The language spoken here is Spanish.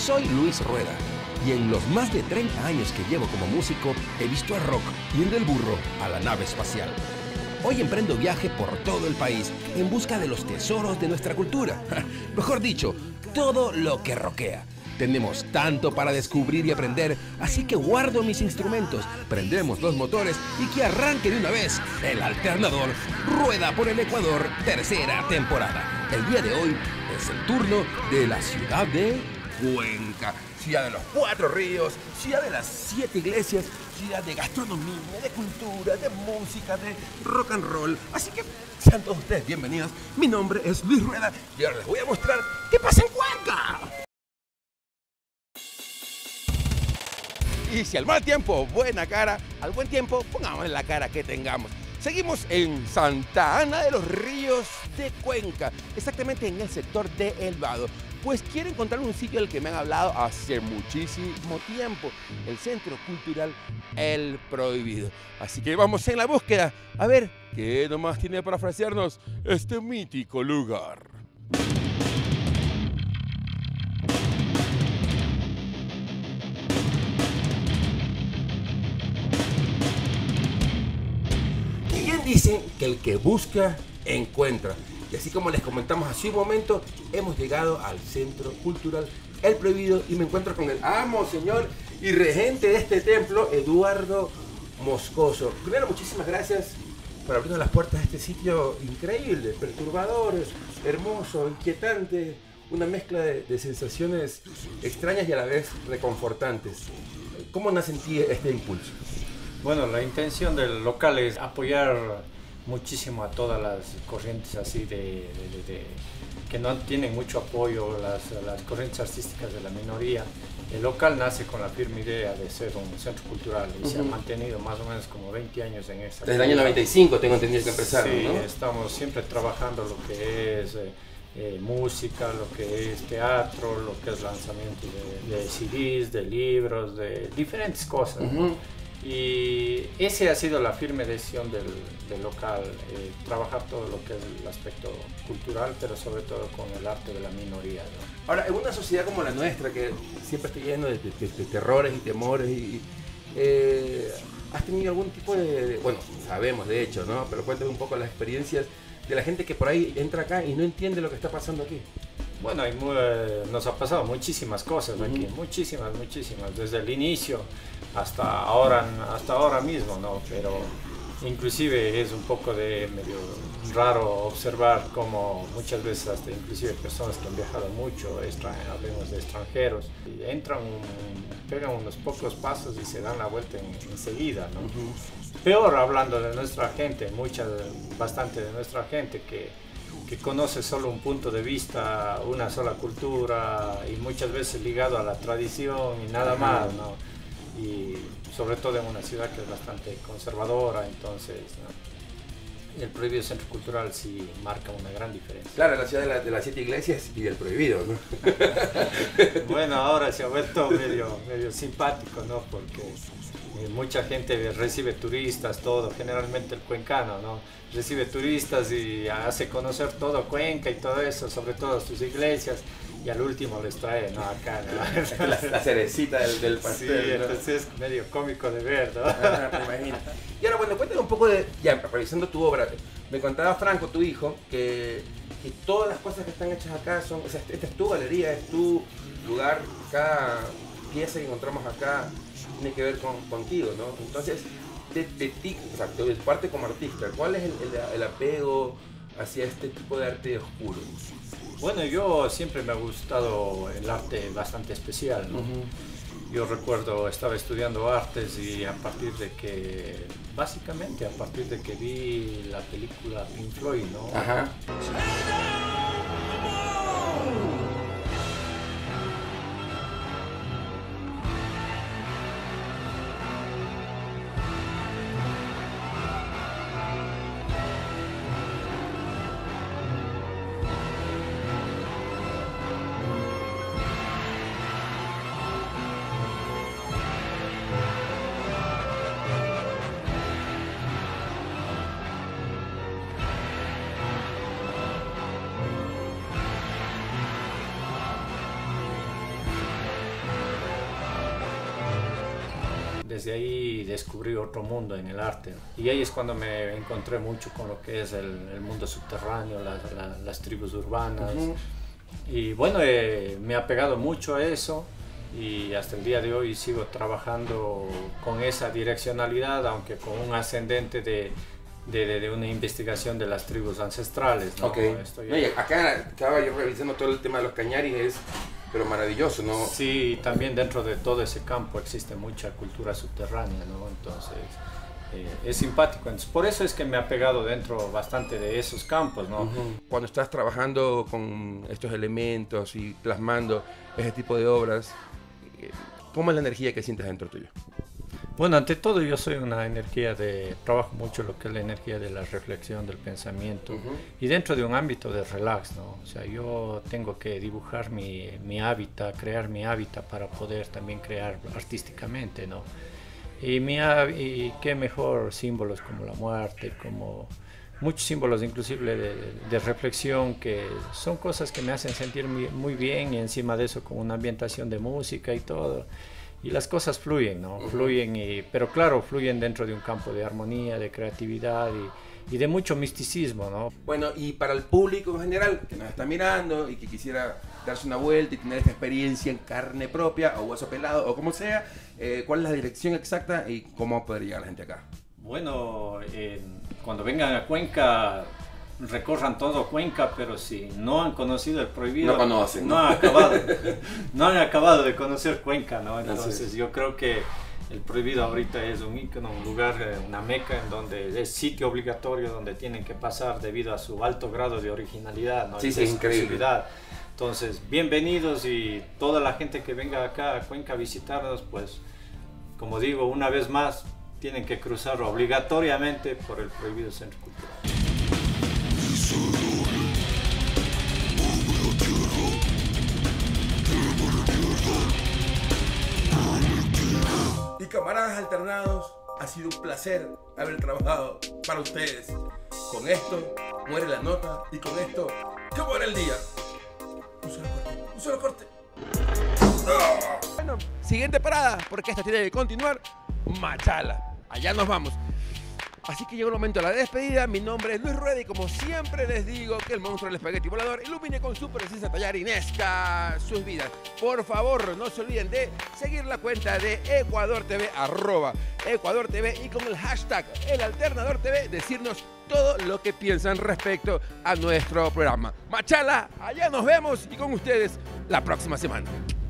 Soy Luis Rueda y en los más de 30 años que llevo como músico he visto al rock ir del burro a la nave espacial. Hoy emprendo viaje por todo el país en busca de los tesoros de nuestra cultura. Mejor dicho, todo lo que rockea. Tenemos tanto para descubrir y aprender, así que guardo mis instrumentos, prendemos los motores y que arranque de una vez el alternador Rueda por el Ecuador, tercera temporada. El día de hoy es el turno de la ciudad de Cuenca, ciudad de los 4 ríos, ciudad de las 7 iglesias, ciudad de gastronomía, de cultura, de música, de rock and roll. Así que sean todos ustedes bienvenidos. Mi nombre es Luis Rueda y ahora les voy a mostrar qué pasa en Cuenca. Y si al mal tiempo, buena cara, al buen tiempo, pongamos la cara que tengamos. Seguimos en Santa Ana de los Ríos de Cuenca, exactamente en el sector de El Vado. Pues quiero encontrar un sitio del que me han hablado hace muchísimo tiempo, el Centro Cultural El Prohibido. Así que vamos en la búsqueda, a ver qué nomás tiene para ofrecernos este mítico lugar. Dicen que el que busca, encuentra. Y así como les comentamos hace un momento, hemos llegado al Centro Cultural El Prohibido y me encuentro con el amo, señor y regente de este templo, Eduardo Moscoso. Primero, muchísimas gracias por abrirnos las puertas de este sitio increíble, perturbador, hermoso, inquietante, una mezcla de sensaciones extrañas y a la vez reconfortantes. ¿Cómo nace en ti este impulso? Bueno, la intención del local es apoyar muchísimo a todas las corrientes así que no tienen mucho apoyo, las corrientes artísticas de la minoría. El local nace con la firme idea de ser un centro cultural y se ha mantenido más o menos como 20 años en esa. Desde el año 95 tengo entendido que empezaron, sí, ¿no? Estamos siempre trabajando lo que es música, lo que es teatro, lo que es lanzamiento de CDs, de libros, de diferentes cosas. Y esa ha sido la firme decisión del local, trabajar todo lo que es el aspecto cultural, pero sobre todo con el arte de la minoría, ¿no? Ahora, en una sociedad como la nuestra, que siempre está lleno de terrores y temores, ¿has tenido algún tipo bueno, sabemos de hecho, ¿no? Pero cuéntame un poco las experiencias de la gente que por ahí entra acá y no entiende lo que está pasando aquí. Bueno, nos ha pasado muchísimas cosas aquí, muchísimas, desde el inicio hasta ahora mismo, ¿no? Pero inclusive es un poco de medio raro observar cómo muchas veces hasta inclusive personas que han viajado mucho, hablemos de extranjeros, y entran, pegan unos pocos pasos y se dan la vuelta enseguida, ¿no? Peor hablando de nuestra gente, bastante de nuestra gente que conoce solo un punto de vista, una sola cultura y muchas veces ligado a la tradición y nada más, ¿no? Y sobre todo en una ciudad que es bastante conservadora, entonces, ¿no? El Prohibido Centro Cultural sí marca una gran diferencia. Claro, la ciudad de las 7 iglesias y el Prohibido, ¿no? Bueno, ahora se ha vuelto medio simpático, ¿no? Porque mucha gente recibe turistas, todo, generalmente el cuencano, ¿no? Recibe turistas y hace conocer todo Cuenca y todo eso, sobre todo sus iglesias, y al último les trae, ¿no? Acá, ¿no? La cerecita del pastel. Sí, entonces es medio cómico de ver, ¿no? Me imagino. Y ahora, bueno, cuéntame un poco ya revisando tu obra, me contaba Franco, tu hijo, que todas las cosas que están hechas acá son, o sea, esta es tu galería, es tu lugar, cada pieza que encontramos acá tiene que ver contigo, ¿no? Entonces, de ti, o sea, de tu parte como artista, ¿cuál es el apego hacia este tipo de arte oscuro? Bueno, yo siempre me ha gustado el arte bastante especial, ¿no? Yo recuerdo, estaba estudiando artes y básicamente a partir de que vi la película Pink Floyd, ¿no? Ajá. desde ahí descubrí otro mundo en el arte. Y ahí es cuando me encontré mucho con lo que es el mundo subterráneo, las tribus urbanas. Y bueno, me ha pegado mucho a eso y hasta el día de hoy sigo trabajando con esa direccionalidad, aunque con un ascendente de una investigación de las tribus ancestrales, ¿no? Acá estaba yo revisando todo el tema de los cañaris, pero maravilloso, ¿no? Sí, también dentro de todo ese campo existe mucha cultura subterránea, ¿no? Entonces es simpático. Entonces, por eso es que me ha pegado dentro bastante de esos campos, ¿no? Cuando estás trabajando con estos elementos y plasmando ese tipo de obras, ¿cómo es la energía que sientes dentro tuyo? Bueno, ante todo yo soy una energía trabajo mucho lo que es la energía de la reflexión, del pensamiento, y dentro de un ámbito de relax, ¿no? O sea, yo tengo que dibujar mi hábitat, crear mi hábitat para poder también crear artísticamente, ¿no? Y qué mejor símbolos como la muerte, como muchos símbolos inclusive de reflexión, que son cosas que me hacen sentir muy bien, y encima de eso con una ambientación de música y todo. Y las cosas fluyen, ¿no? Fluyen, pero claro, fluyen dentro de un campo de armonía, de creatividad y de mucho misticismo, ¿no? Bueno, y para el público en general que nos está mirando y que quisiera darse una vuelta y tener esta experiencia en carne propia o hueso pelado o como sea, ¿cuál es la dirección exacta y cómo poder llegar la gente acá? Bueno, cuando vengan a Cuenca, recorran todo Cuenca, pero si no han conocido el Prohibido, no conocen, no han acabado de conocer Cuenca, ¿no? Entonces yo creo que el Prohibido ahorita es un ícono, un lugar, una meca en donde es sitio obligatorio, donde tienen que pasar debido a su alto grado de originalidad, ¿no? Sí, es increíble. Entonces, bienvenidos, y toda la gente que venga acá a Cuenca a visitarnos, pues, como digo, una vez más, tienen que cruzar obligatoriamente por el Prohibido Centro Cultural. Y camaradas alternados, ha sido un placer haber trabajado para ustedes. Con esto muere la nota y con esto, ¿qué muere el día? Un solo corte. Bueno, siguiente parada, porque esta tiene que continuar. Machala. Allá nos vamos. Así que llegó el momento de la despedida. Mi nombre es Luis Rueda y como siempre les digo que el monstruo del espagueti volador ilumine con su presencia tallarinesca sus vidas. Por favor, no se olviden de seguir la cuenta de Ecuador TV, @Ecuador TV, y con el hashtag #ElAlternadorTV decirnos todo lo que piensan respecto a nuestro programa. Machala, allá nos vemos y con ustedes la próxima semana.